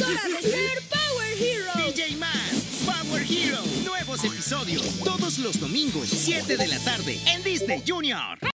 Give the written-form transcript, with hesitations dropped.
hora de ser Power Hero. DJ Masks Power Hero. Nuevos episodios todos los domingos, 7 de la tarde en Disney Junior.